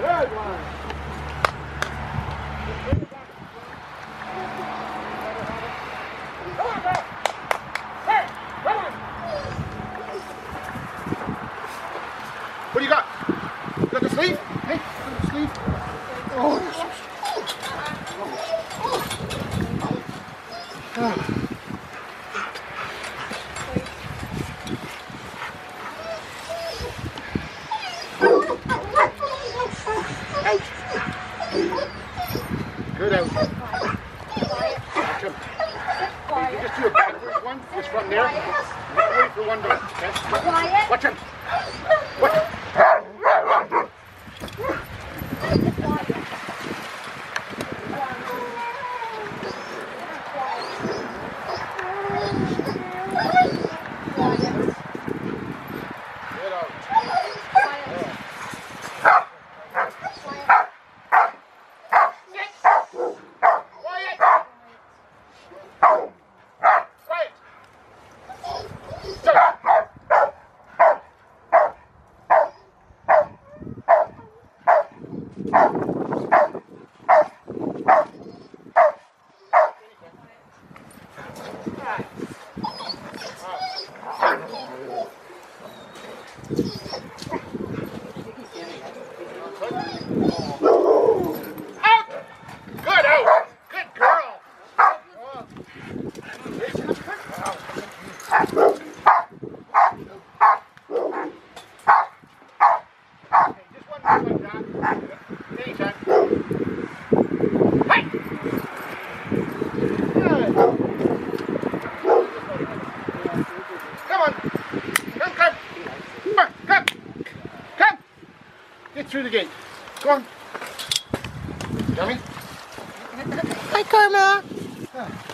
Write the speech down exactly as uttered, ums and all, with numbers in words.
Good one. Come on, girl. Hey, come on. What do you got? You got the sleeve? Hey, you got the sleeve? Oh, you're so strong. Good out. Watch him. You just do a backwards one, just from there. Wait for one to. Okay? Watch him. Watch him. Get through the gate. Go on. Yummy? Hi, Karma.